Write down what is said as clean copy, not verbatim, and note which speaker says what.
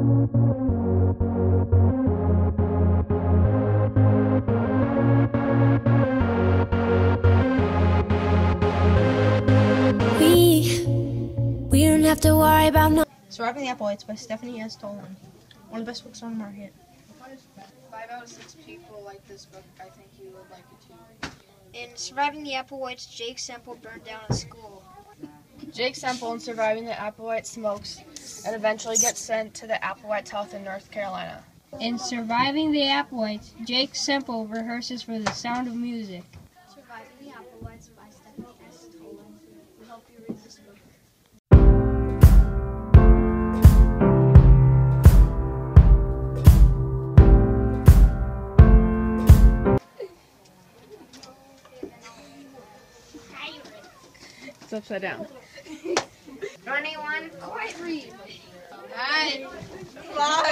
Speaker 1: We don't have to worry about no.
Speaker 2: Surviving the Applewhites by Stephanie S. Tolan. One of the best books on the market.
Speaker 3: If 5 out of 6 people like this book, I think you would like it too.
Speaker 4: In Surviving the Applewhites, Jake Semple burned down a school.
Speaker 5: Jake Semple in Surviving the Applewhite smokes and eventually gets sent to the Applewhites Health in North Carolina.
Speaker 6: In Surviving the Applewhites, Jake Semple rehearses for The Sound of Music.
Speaker 7: Surviving the Applewhites by Stephanie S. Tolan. We hope you read this book.
Speaker 5: It's upside down.
Speaker 4: 21, quiet read.
Speaker 3: Alright.